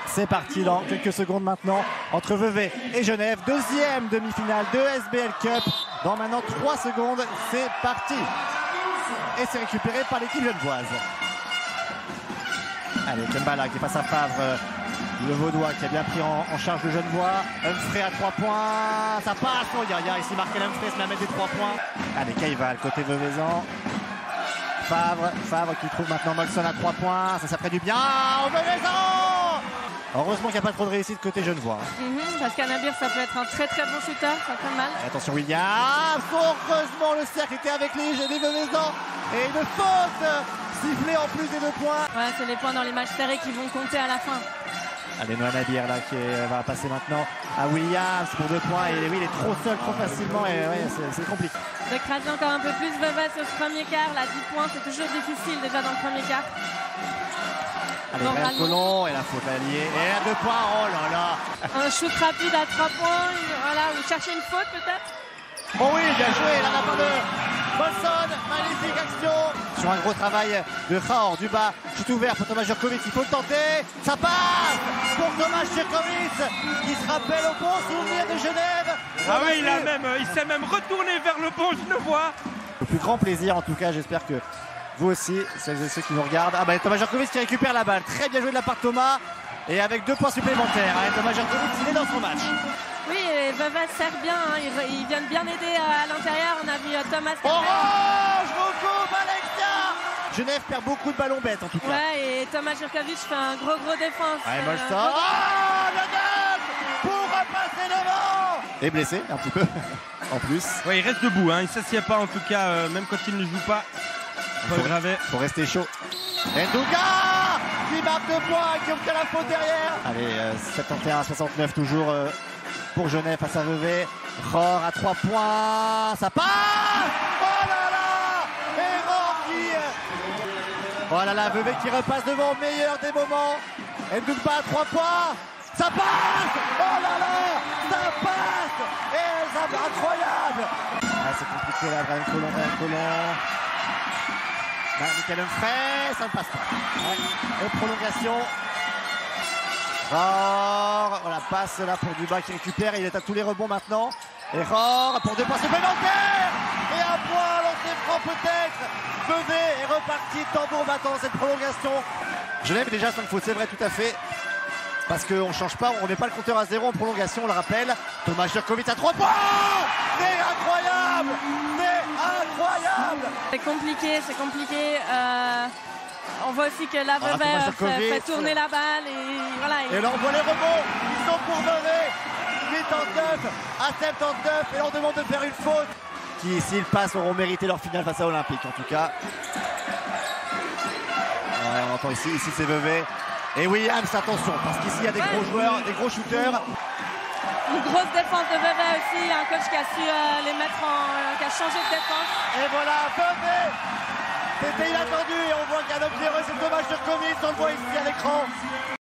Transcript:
C'est parti dans quelques secondes maintenant entre Vevey et Genève. Deuxième demi-finale de SBL Cup. Dans maintenant 3 secondes, c'est parti. Et c'est récupéré par l'équipe genevoise. Allez, Kembala qui est face à Favre. Le Vaudois qui a bien pris en charge le Genevois. Humphrey à 3 points. Ça passe. Oh, il y a ici Markel Humphrey se met à mettre des 3 points. Allez, Caïval côté Vevezan. Favre qui trouve maintenant Molson à 3 points. Ça ferait du bien au Vevezan. Heureusement qu'il n'y a pas trop de réussite côté Genevois. Parce qu'Anabir, ça peut être un très très bon shooter. Ça fait mal. Et attention Williams. Heureusement le cercle était avec les Vevezans. Et une faute sifflée en plus des 2 points. Ouais, c'est les points dans les matchs serrés qui vont compter à la fin. Allez, Noah Nabir là qui va passer maintenant à Williams pour 2 points. Et oui, il est trop seul, trop facilement. Et ouais, c'est compliqué. D'écraser encore un peu plus Vevey sur ce premier quart. Là, 10 points, c'est toujours difficile déjà dans le premier quart. Allez, Brian Colomb et la faute alliée. Et à 2 points, oh là là. Un shoot rapide à 3 points. Voilà, vous cherchez une faute peut-être. Oh oui, bien joué. Là, la part de Bolson. Magnifique action. Sur un gros travail de Khor du bas. Chute ouvert pour Thomas Jurkovic. Il faut le tenter. Ça passe pour Thomas Jurkovic qui se rappelle au bon souvenir de Genève. Ah oui, il s'est même retourné vers le bon Genevois. Le plus grand plaisir en tout cas, j'espère que vous aussi, celles et ceux qui nous regardent. Ah bah Thomas Jurkovic qui récupère la balle. Très bien joué de la part de Thomas. Et avec 2 points supplémentaires. Thomas Jurkovic, il est dans son match. Oui, et Vevey sert bien. Ils viennent bien aider à l'intérieur. On a vu Thomas. Orange, recoupe Alexia. Genève perd beaucoup de ballons bêtes en tout cas. Ouais, et Thomas Jurkovic fait un gros défense. Allez, Molson. Le dunk pour repasser devant. Et blessé un petit peu en plus. Ouais, il reste debout, il ne s'assied pas en tout cas, même quand il ne joue pas. Faut rester chaud. Ndouga qui marque 2 points, qui obtient la faute derrière. Allez, 71-69 toujours pour Genève face à Vevey. Khor à 3 points, ça passe. Oh là là. Et Khor qui... Oh là là, Vevey qui repasse devant, meilleur des moments. Ndouga à 3 points, ça passe. Oh là là, ça passe. Et ça incroyable. C'est compliqué là, Brian Colomb. Michael Humphrey, ça ne passe pas. Ouais. Et prolongation. Khor, voilà, passe là pour Duba qui récupère. Il est à tous les rebonds maintenant. Et Khor pour 2 points supplémentaires. Et un point, lancé franc peut-être. Vevey est reparti, tambour battant cette prolongation. Genève déjà 5 fautes, c'est vrai, tout à fait. Parce qu'on ne change pas, on ne met pas le compteur à 0 en prolongation, on le rappelle. Thomas Jurkovic à 3 points. C'est incroyable. C'est compliqué. On voit aussi que la Vevey fait tourner la balle et voilà. Et là on voit les rebonds, ils sont pour Vevey. 89 à 79 et on demande de faire une faute. Qui s'ils passent auront mérité leur finale face à Olympique en tout cas. Ouais, on entend ici c'est Vevey. Et Williams, attention, parce qu'ici il y a des gros joueurs, des gros shooters. Une grosse défense de Vevey aussi, un coach qui a su les mettre qui a changé de défense. Et voilà, Vevey. C'était inattendu et on voit qu'un homme généreux, c'est Thomas Jurkovic, on le voit ici à l'écran.